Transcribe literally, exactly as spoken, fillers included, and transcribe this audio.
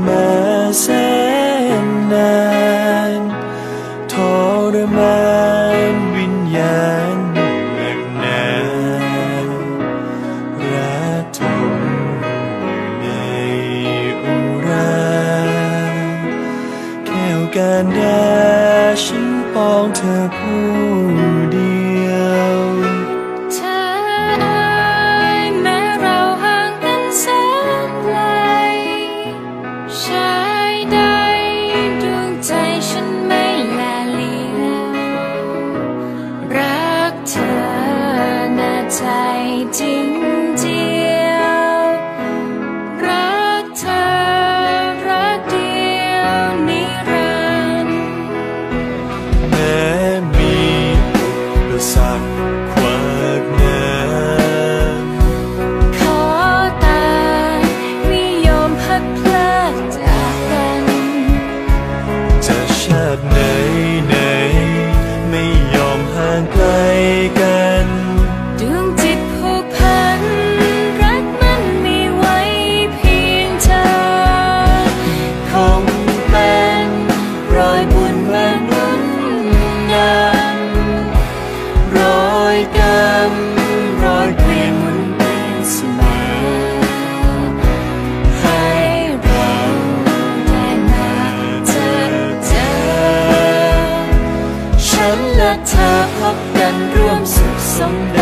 มาแสนนานทรมานวิญญาณหนักหนาระทมในอุราแก้วการดาฉันปองเธอผู้เดียวเธอเอ่ยแม้เราห่างกันแสนไกลชายใดดวงใจฉันไม่แลเลียวรักเธอหน้าใจจริงเดียวรักเธอรักเดียวนิรันดร์แม้มีอุปสรรคขวากหน้าขอตายไม่ยอมพัดพลาดจากกันจะชาติไหนไหนไม่ยอมห่างไกลกันดวงจิตผูกพันรักมันมีไว้เพียงเธอคงเป็นรอยบุญแบ่งบุญนำรอยกรรมรอยเกวียนหมุนเป็นเสมอให้เราได้มาเจอเจอฉันและเธอพบกันร่วมสุขสม